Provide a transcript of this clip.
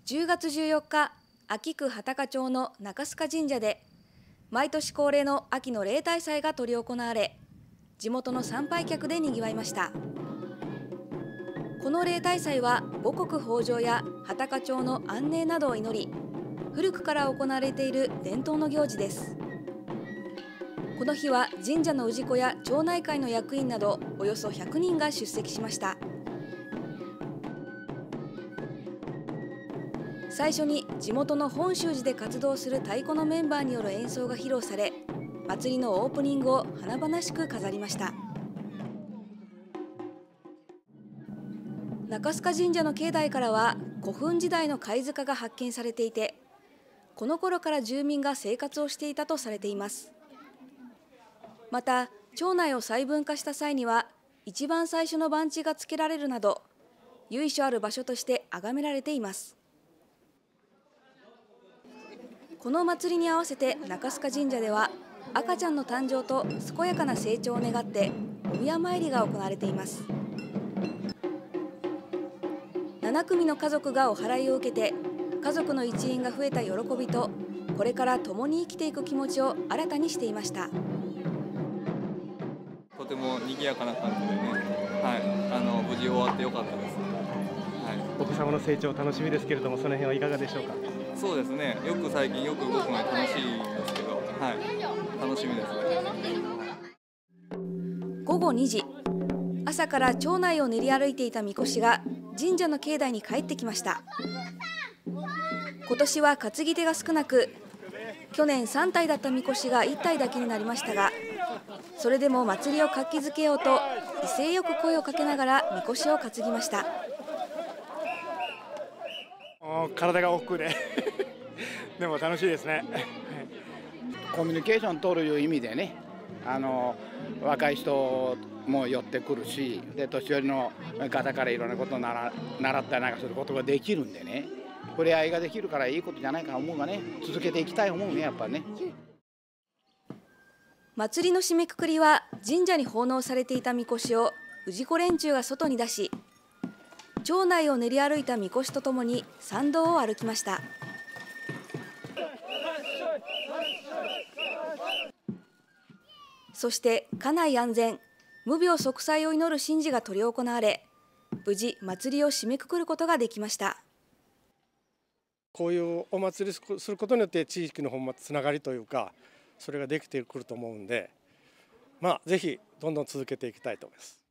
10月14日、安芸区幡鹿町の中須賀神社で、毎年恒例の秋の例大祭が執り行われ、地元の参拝客でにぎわいました。この例大祭は五穀豊穣や幡鹿町の安寧などを祈り、古くから行われている伝統の行事です。この日は神社の氏子や町内会の役員などおよそ100人が出席しました。最初に地元の本宗寺で活動する太鼓のメンバーによる演奏が披露され、祭りのオープニングを華々しく飾りました。中須賀神社の境内からは古墳時代の貝塚が発見されていて、この頃から住民が生活をしていたとされています。また、町内を細分化した際には、一番最初の番地がつけられるなど、由緒ある場所として崇められています。この祭りに合わせて中須賀神社では、赤ちゃんの誕生と健やかな成長を願ってお宮参りが行われています。7組の家族がお祓いを受けて、家族の一員が増えた喜びと、これから共に生きていく気持ちを新たにしていました。 とても賑やかな感じでね、無事終わってよかったです。 お子様の成長楽しみですけれども、その辺はいかがでしょうか。 そうですね、最近よく動くので楽しいんですけど、楽しみですね。 午後2時、朝から町内を練り歩いていた神輿が神社の境内に帰ってきました。今年は担ぎ手が少なく、去年3体だった神輿が1体だけになりましたが、それでも祭りを活気づけようと威勢よく声をかけながら神輿を担ぎました。 体が億劫ででも楽しいですね。 コミュニケーション取るいう意味でね、若い人も寄ってくるし、で年寄りの方からいろんなことを習ったりなんかすることができるんでね、触れ合いができるからいいことじゃないかと思うがね、続けていきたい思うね、やっぱりね。 祭りの締めくくりは、神社に奉納されていた神輿を氏子連中が外に出し、町内を練り歩いた神輿とともに参道を歩きました。そして家内安全、無病息災を祈る神事が執り行われ、無事祭りを締めくくることができました。 こういうお祭りすることによって地域のつながりというか、それができてくると思うんで、ぜひどんどん続けていきたいと思います。